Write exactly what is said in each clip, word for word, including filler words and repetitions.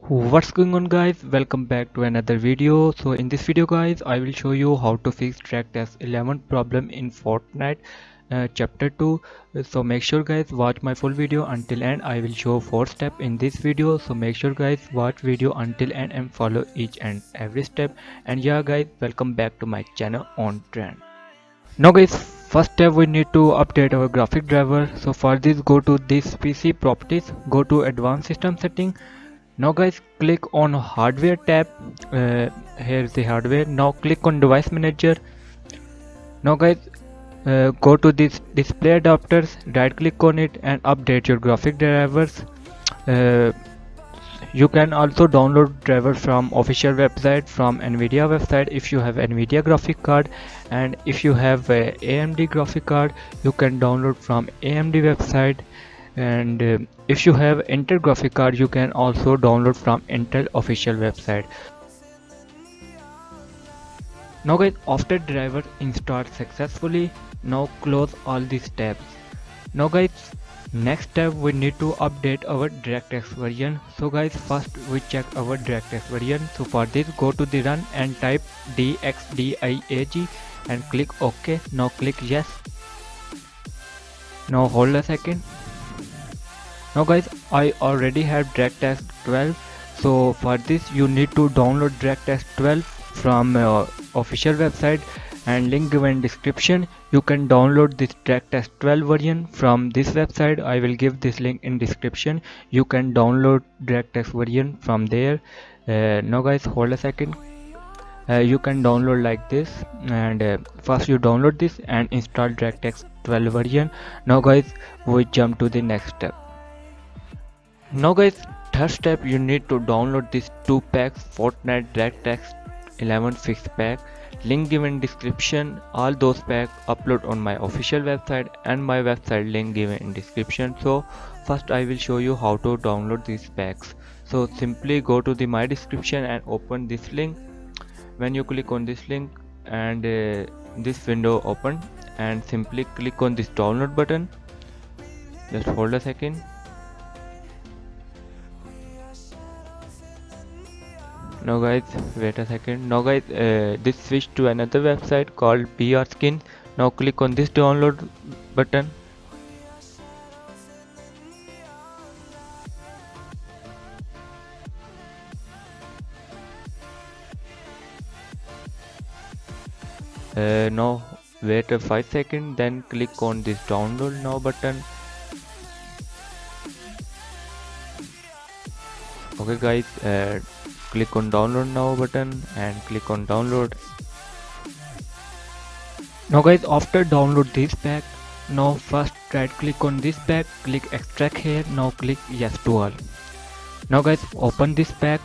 What's going on, guys? Welcome back to another video. So in this video, guys, I will show you how to fix track test eleven problem in Fortnite uh, chapter two. So make sure, guys, watch my full video until end. I will show four steps in this video, so make sure, guys, watch video until end and follow each and every step. And yeah, guys, welcome back to my channel on trend. Now, guys, first step, we need to update our graphic driver. So for this, go to this P C properties, go to advanced system setting. Now, guys, click on hardware tab. Uh, here's the hardware. Now click on device manager. Now, guys, uh, go to this display adapters, right click on it and update your graphic drivers. Uh, you can also download drivers from official website, from Nvidia website if you have Nvidia graphic card, and if you have a AMD graphic card, you can download from A M D website. And uh, if you have Intel graphic card, you can also download from Intel official website. Now, guys, after driver installed successfully, now close all these tabs. Now, guys, next step, we need to update our DirectX version. So guys, first we check our DirectX version. So for this, go to the run and type D X D I A G and click OK. Now click yes. Now hold a second. Now, guys, I already have DirectX twelve, so for this you need to download DirectX twelve from uh, official website, and link given in description. You can download this DirectX twelve version from this website. I will give this link in description. You can download DirectX version from there. Uh, now, guys, hold a second. Uh, you can download like this, and uh, first you download this and install DirectX twelve version. Now, guys, we jump to the next step. Now, guys, third step, you need to download these two packs, Fortnite DirectX eleven fixed pack. Link given in description. All those packs upload on my official website and my website link given in description. So first I will show you how to download these packs. So simply go to the my description and open this link. When you click on this link and uh, this window open, and simply click on this download button. Just hold a second. Now, guys, wait a second. Now, guys, uh, this switch to another website called P R Skin. Now click on this download button. Uh, now wait a five seconds, then click on this download now button. Okay, guys, uh, click on download now button and click on download. Now, guys, after download this pack, now first right click on this pack, click extract here. Now click yes to all. Now, guys, open this pack.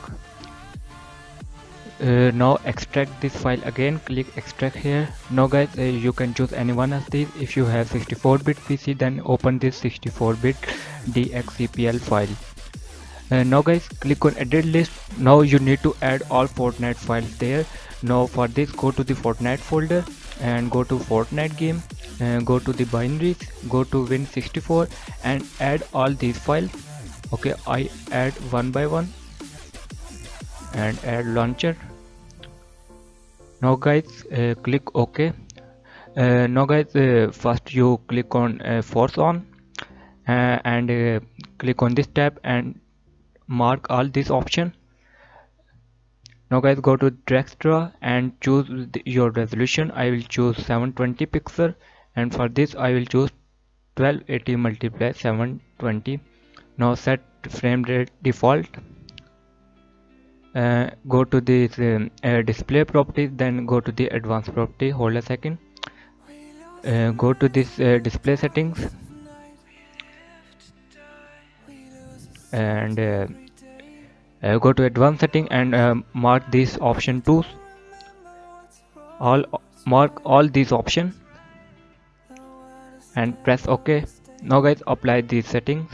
Uh, now extract this file again, click extract here. Now, guys, uh, you can choose any one of these. If you have sixty-four bit P C, then open this sixty-four bit D X C P L file. Uh, now, guys, click on edit list. Now you need to add all Fortnite files there. Now for this, go to the Fortnite folder and go to Fortnite game, and go to the binaries, go to win sixty-four and add all these files. Okay, I add one by one and add launcher. Now, guys, uh, click OK. Uh, now, guys, uh, first you click on uh, force on uh, and uh, click on this tab and mark all this option. Now, guys, go to Dragster and choose the, your resolution. I will choose seven twenty pixel, and for this I will choose twelve eighty multiply seven twenty. Now set frame rate default. Uh, go to this um, uh, display properties, then go to the advanced property. Hold a second. Uh, go to this uh, display settings and uh, uh, go to advanced setting and uh, mark this option tools. All mark all these options and press OK. Now, guys, apply these settings.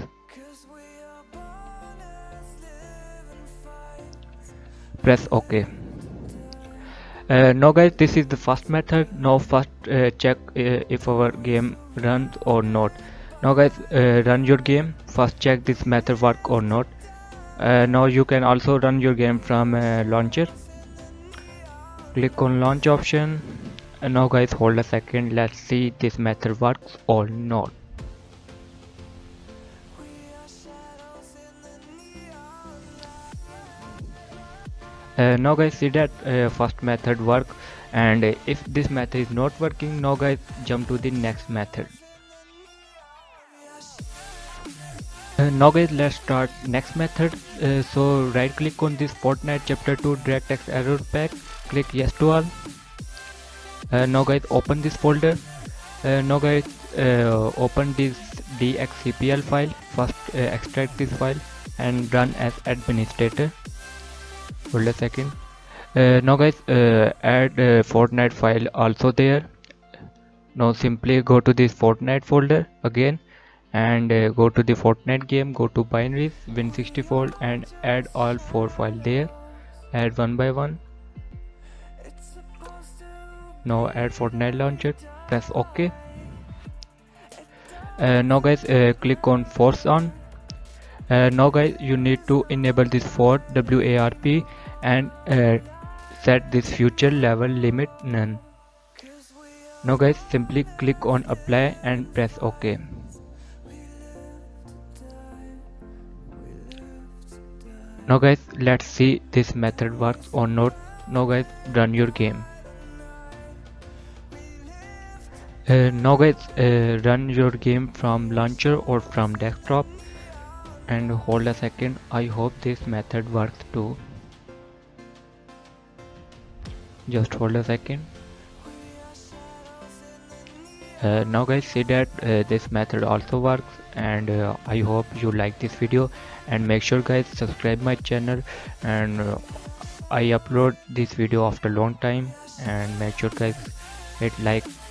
Press OK. Uh, now, guys, this is the first method. Now first uh, check uh, if our game runs or not. Now, guys, uh, run your game. First check this method work or not. Uh, now you can also run your game from uh, launcher. Click on launch option. And now guys, hold a second, let's see this method works or not. Uh, now guys, see that uh, first method work, and uh, if this method is not working, now guys jump to the next method. Uh, now guys, let's start next method. Uh, so right click on this Fortnite chapter two DirectX error pack, click yes to all. Uh, now guys, open this folder. Uh, now guys, uh, open this dxcpl file. First uh, extract this file and run as administrator. Hold a second. Uh, now guys, uh, add uh, Fortnite file also there. Now simply go to this Fortnite folder again and uh, go to the Fortnite game, go to binaries, win sixty-four and add all four files there. Add one by one. Now add Fortnite launcher, press OK. Uh, now guys, uh, click on force on. Uh, now guys, you need to enable this for W A R P and uh, set this future level limit none. Now guys, simply click on apply and press OK. Now guys, let's see this method works or not. Now guys, run your game. Uh, now guys, uh, run your game from launcher or from desktop, and hold a second. I hope this method works too. Just hold a second. Uh, now guys, see that uh, this method also works, and uh, I hope you like this video, and make sure guys subscribe my channel, and uh, I upload this video after long time, and make sure guys hit like